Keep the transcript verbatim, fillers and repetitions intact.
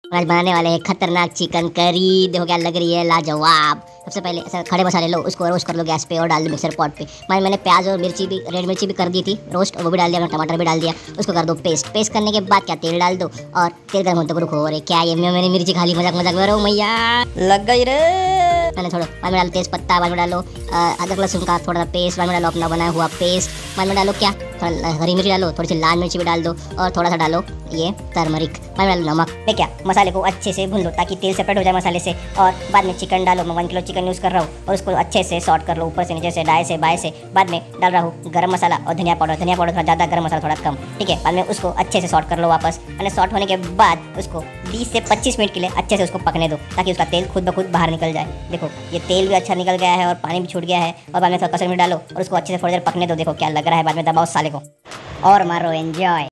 आज बनाने वाले हैं खतरनाक चिकन करी। देखो क्या लग रही है, लाजवाब। सबसे पहले ऐसा खड़े मसाले लो, उसको रोस्ट कर लो गैस पे और डाल दो मिक्सर पॉट पे। मैं मैंने प्याज और मिर्ची भी, रेड मिर्ची भी कर दी थी रोस्ट, वो भी डाल दिया, टमाटर भी डाल दिया। उसको कर दो पेस्ट। पेस्ट करने के बाद क्या तेल डाल दो और तेल गर्म होते को रुको। अरे क्या ये मैंने मिर्ची खा ली, मजाक मजाक में रहो मैया, लग गई रे। मैंने छोड़ो, बाद में डालो तेज पत्ता, बाद में डालो अदरक लहसुन का थोड़ा सा पेस्ट, बाद में डालो अपना बनाया हुआ पेस्ट, बाद में डालो क्या थोड़ा हरी मिर्ची डालो, थोड़ी सी लाल मिर्ची भी डाल दो और थोड़ा सा डालो ये टर्मरिक, बाद में डालो नमक। ठीक है, मसाले को अच्छे से भून लो ताकि तेल सेपरेट हो जाए मसाले से। और बाद में चिकन डालो। मैं वन किलो चिकन यूज़ कर रहा हूँ और उसको अच्छे से सॉर्ट कर लो, ऊपर से नीचे से दाएं से बाएं से। बाद में डाल रहा हूँ गरम मसाला और धनिया पाउडर। धनिया पाउडर थोड़ा ज़्यादा, गरम मसाला थोड़ा कम। ठीक है, बाद में उसको अच्छे से सॉर्ट कर लो वापस। मैंने सॉर्ट होने के बाद उसको बीस से पच्चीस मिनट के लिए अच्छे से उसको पकने दो ताकि उसका तेल खुद ब खुद बाहर निकल जाए। देखो ये तेल भी अच्छा निकल गया है और पानी भी छूट गया है। और बाद में थोड़ा कसर मिर्च डालो और उसको अच्छे से थोड़ी देर पकने दो। देखो क्या लग रहा है, बाद में दबाओ साले को और मारो एंजॉय।